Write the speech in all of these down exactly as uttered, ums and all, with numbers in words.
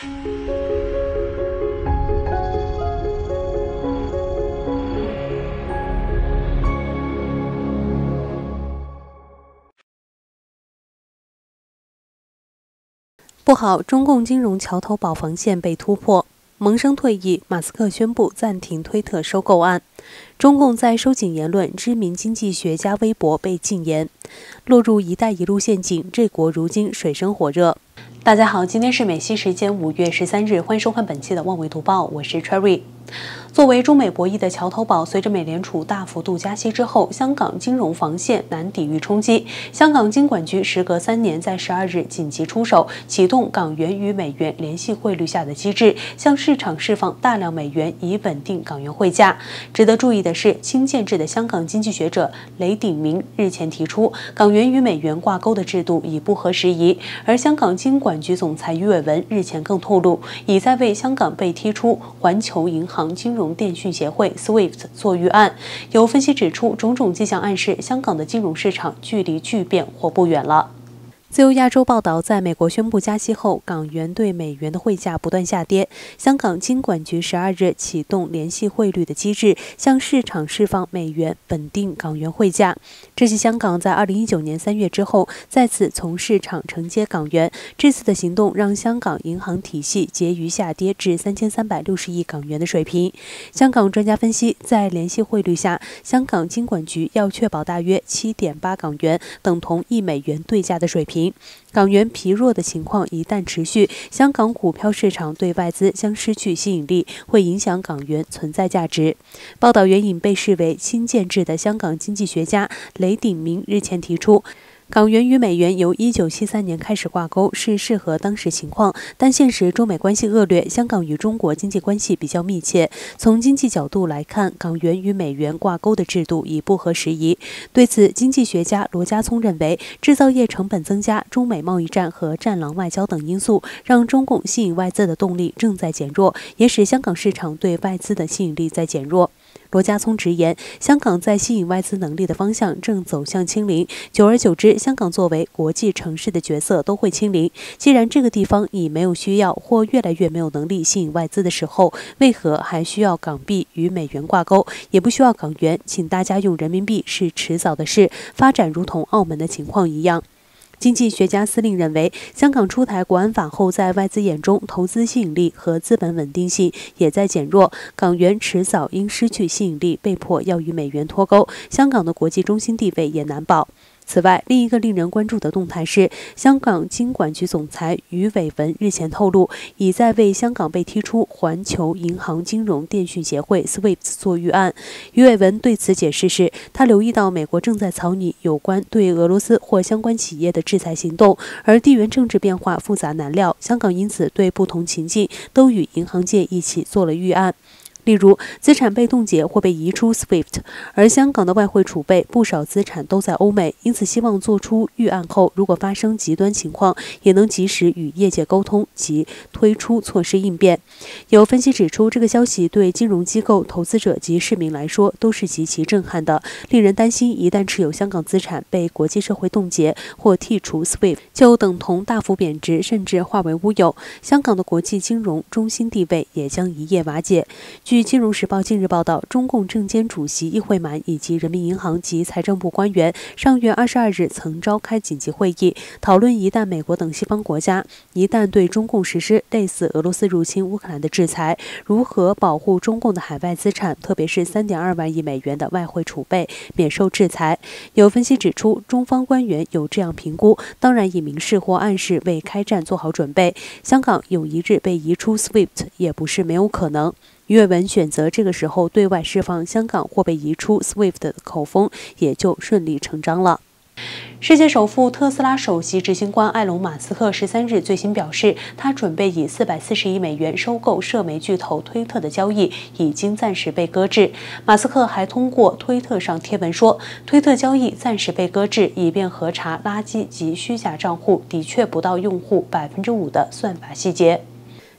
不好，中共金融桥头堡防线被突破。萌生退役，马斯克宣布暂停推特收购案。中共在收紧言论，知名经济学家微博被禁言，落入“一带一路”陷阱。这国如今水深火热。大家好，今天是美西时间五月十三日，欢迎收看本期的《望维读报》，我是 Cherry。作为中美博弈的桥头堡，随着美联储大幅度加息之后，香港金融防线难抵御冲击。香港金管局时隔三年，在十二日紧急出手，启动港元与美元联系汇率下的机制，向市场释放大量美元，以稳定港元汇价。值得注意的是，新建制的香港经济学者雷鼎明日前提出，港元与美元挂钩的制度已不合时宜。而香港金管局总裁余伟文日前更透露，已在为香港被踢出环球银行金融电讯协会 S W I F T 做预案。有分析指出，种种迹象暗示香港的金融市场距离巨变或不远了。自由亚洲报道，在美国宣布加息后，港元对美元的汇价不断下跌。香港金管局十二日启动联系汇率的机制，向市场释放美元，稳定港元汇价。这是香港在二零一九年三月之后再次从市场承接港元。这次的行动让香港银行体系结余下跌至三千三百六十亿港元的水平。香港专家分析，在联系汇率下，香港金管局要确保大约七点八港元等同一美元对价的水平。港元疲弱的情况一旦持续，香港股票市场对外资将失去吸引力，会影响港元存在价值。报道援引被视为新建制的香港经济学家雷鼎明日前提出，港元与美元由一九七三年开始挂钩是适合当时情况，但现实中美关系恶劣，香港与中国经济关系比较密切。从经济角度来看，港元与美元挂钩的制度已不合时宜。对此，经济学家罗家聪认为，制造业成本增加、中美贸易战和战狼外交等因素，让中共吸引外资的动力正在减弱，也使香港市场对外资的吸引力在减弱。罗家聪直言，香港在吸引外资能力的方向正走向清零，久而久之，香港作为国际城市的角色都会清零。既然这个地方已没有需要或越来越没有能力吸引外资的时候，为何还需要港币与美元挂钩，也不需要港元？请大家用人民币是迟早的事，发展如同澳门的情况一样。经济学家司令认为，香港出台国安法后，在外资眼中，投资吸引力和资本稳定性也在减弱，港元迟早因失去吸引力，被迫要与美元脱钩，香港的国际中心地位也难保。此外，另一个令人关注的动态是，香港金管局总裁余伟文日前透露，已在为香港被踢出环球银行金融电讯协会 S W I F T 做预案。余伟文对此解释是，他留意到美国正在草拟有关对俄罗斯或相关企业的制裁行动，而地缘政治变化复杂难料，香港因此对不同情境都与银行界一起做了预案。例如，资产被冻结或被移出 S W I F T， 而香港的外汇储备不少资产都在欧美，因此希望做出预案后，如果发生极端情况，也能及时与业界沟通及推出措施应变。有分析指出，这个消息对金融机构、投资者及市民来说都是极其震撼的，令人担心一旦持有香港资产被国际社会冻结或剔除 S W I F T， 就等同大幅贬值，甚至化为乌有，香港的国际金融中心地位也将一夜瓦解。据《金融时报》近日报道，中共证监主席易会满以及人民银行及财政部官员上月二十二日曾召开紧急会议，讨论一旦美国等西方国家一旦对中共实施类似俄罗斯入侵乌克兰的制裁，如何保护中共的海外资产，特别是 三点二万亿美元的外汇储备免受制裁。有分析指出，中方官员有这样评估，当然以明示或暗示为开战做好准备。香港有一日被移出 S W I F T 也不是没有可能。余伟文选择这个时候对外释放香港或被移出 S W I F T 的口风，也就顺理成章了。世界首富特斯拉首席执行官埃隆·马斯克十三日最新表示，他准备以四百四十亿美元收购社媒巨头推特的交易已经暂时被搁置。马斯克还通过推特上贴文说，推特交易暂时被搁置，以便核查垃圾及虚假账户的确不到用户百分之五的算法细节。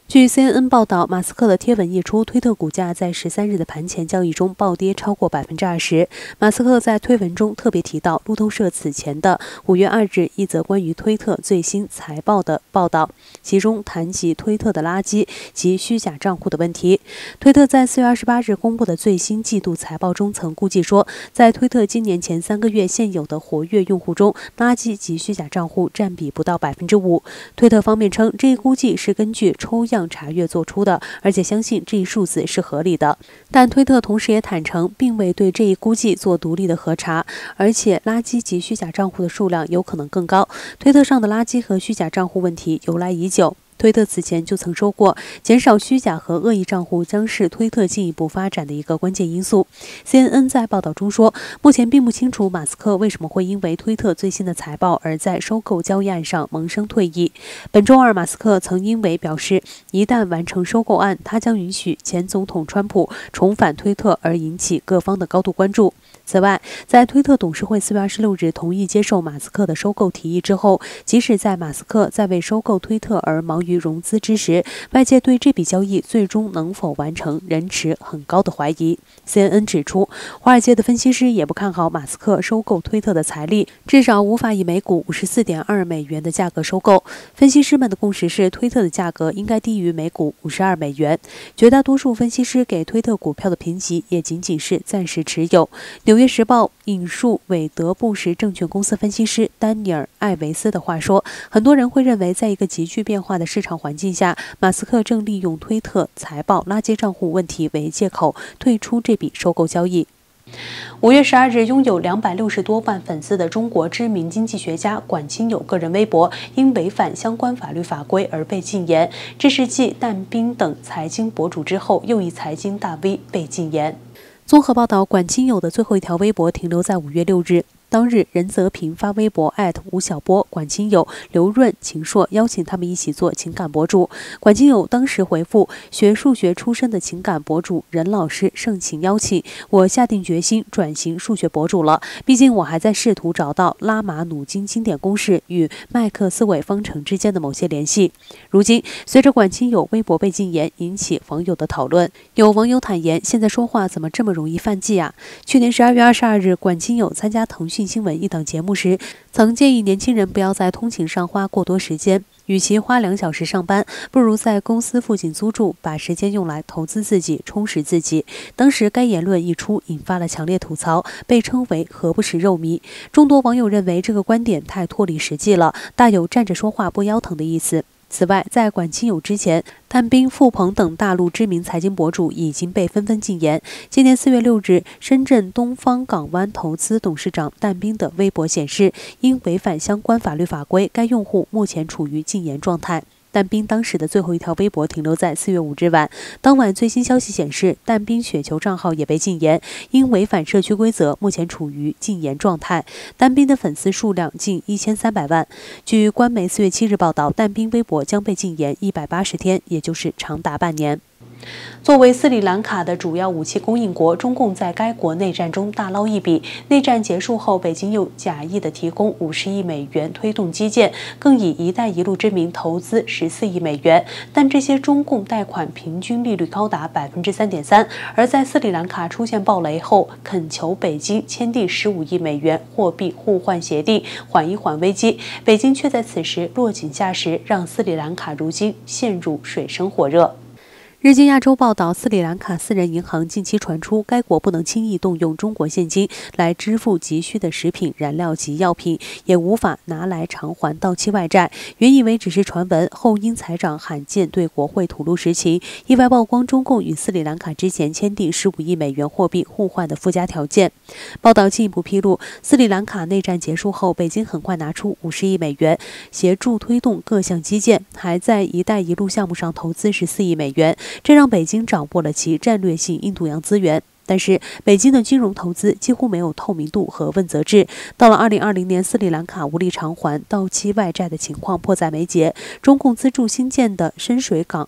据 C N N 报道，马斯克的贴文一出，推特股价在十三日的盘前交易中暴跌超过百分之二十。马斯克在推文中特别提到路透社此前的五月二日一则关于推特最新财报的报道，其中谈及推特的垃圾及虚假账户的问题。推特在四月二十八日公布的最新季度财报中曾估计说，在推特今年前三个月现有的活跃用户中，垃圾及虚假账户占比不到百分之五。推特方面称，这一估计是根据抽样查阅做出的，而且相信这一数字是合理的。但推特同时也坦诚，并未对这一估计做独立的核查，而且垃圾及虚假账户的数量有可能更高。推特上的垃圾和虚假账户问题由来已久。推特此前就曾说过，减少虚假和恶意账户将是推特进一步发展的一个关键因素。C N N 在报道中说，目前并不清楚马斯克为什么会因为推特最新的财报而在收购交易案上萌生退意。本周二，马斯克曾因为表示一旦完成收购案，他将允许前总统川普重返推特而引起各方的高度关注。此外，在推特董事会四月二十六日同意接受马斯克的收购提议之后，即使在马斯克在为收购推特而忙于融资之时，外界对这笔交易最终能否完成仍持很高的怀疑。C N N 指出，华尔街的分析师也不看好马斯克收购推特的财力，至少无法以每股五十四点二美元的价格收购。分析师们的共识是，推特的价格应该低于每股五十二美元。绝大多数分析师给推特股票的评级也仅仅是暂时持有。纽约时报引述韦德布什证券公司分析师丹尼尔·艾维斯的话说，很多人会认为，在一个急剧变化的市场环境下，马斯克正利用推特财报垃圾账户问题为借口退出这笔收购交易。五月十二日，拥有两百六十多万粉丝的中国知名经济学家管清友个人微博因违反相关法律法规而被禁言，这是继但斌等财经博主之后又一财经大 V 被禁言。综合报道，管清友的最后一条微博停留在五月六日。当日，任泽平发微博艾特吴晓波、管清友、刘润、秦朔，邀请他们一起做情感博主。管清友当时回复：学数学出身的情感博主任老师盛情邀请，我下定决心转型数学博主了。毕竟我还在试图找到拉马努金经典公式与麦克斯韦方程之间的某些联系。如今，随着管清友微博被禁言，引起网友的讨论。有网友坦言，现在说话怎么这么容易犯忌啊？去年十二月二十二日，管清友参加腾讯新闻一档节目时，曾建议年轻人不要在通勤上花过多时间，与其花两小时上班，不如在公司附近租住，把时间用来投资自己，充实自己。当时该言论一出，引发了强烈吐槽，被称为何不食肉糜。众多网友认为这个观点太脱离实际了，大有站着说话不腰疼的意思。此外，在管清友之前，但斌、付鹏等大陆知名财经博主已经被纷纷禁言。今年四月六日，深圳东方港湾投资董事长但斌的微博显示，因违反相关法律法规，该用户目前处于禁言状态。但斌当时的最后一条微博停留在四月五日晚，当晚最新消息显示，但斌雪球账号也被禁言，因违反社区规则，目前处于禁言状态。但斌的粉丝数量近一千三百万。据官媒四月七日报道，但斌微博将被禁言一百八十天，也就是长达半年。作为斯里兰卡的主要武器供应国，中共在该国内战中大捞一笔。内战结束后，北京又假意的提供五十亿美元推动基建，更以“一带一路”之名投资十四亿美元。但这些中共贷款平均利率高达百分之三点三，而在斯里兰卡出现暴雷后，恳求北京签订十五亿美元货币互换协定，缓一缓危机。北京却在此时落井下石，让斯里兰卡如今陷入水深火热。日经亚洲报道，斯里兰卡私人银行近期传出，该国不能轻易动用中国现金来支付急需的食品、燃料及药品，也无法拿来偿还到期外债。原以为只是传闻，后因财长罕见对国会吐露实情，意外曝光中共与斯里兰卡之前签订十五亿美元货币互换的附加条件。报道进一步披露，斯里兰卡内战结束后，北京很快拿出五十亿美元协助推动各项基建，还在“一带一路”项目上投资十四亿美元。这让北京掌握了其战略性印度洋资源，但是北京的金融投资几乎没有透明度和问责制。到了二零二零年，斯里兰卡无力偿还到期外债的情况迫在眉睫，中共资助新建的深水港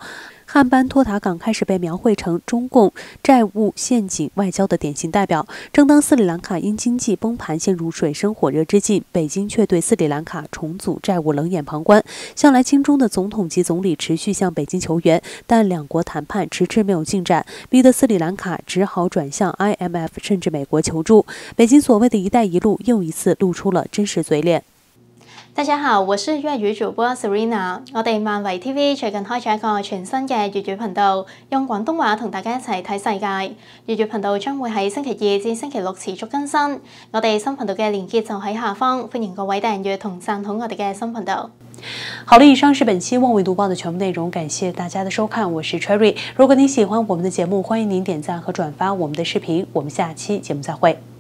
汉班托塔港开始被描绘成中共债务陷阱外交的典型代表。正当斯里兰卡因经济崩盘陷入水深火热之际，北京却对斯里兰卡重组债务冷眼旁观。向来亲中的总统及总理持续向北京求援，但两国谈判迟迟没有进展，逼得斯里兰卡只好转向 I M F 甚至美国求助。北京所谓的一带一路又一次露出了真实嘴脸。 大家好，我是粵語主播 Serena。我哋漫維 T V 最近開咗一個全新嘅粵語頻道，用廣東話同大家一齊睇世界。粵語頻道將會喺星期二至星期六持續更新。我哋新頻道嘅連結就喺下方，歡迎各位訂閱同贊好我哋嘅新頻道。 好了，以上是本期望为读报的全部内容，感谢大家的收看，我是 Cherry。如果您喜欢我们的节目，欢迎您点赞和转发我们的视频。我们下期节目再会。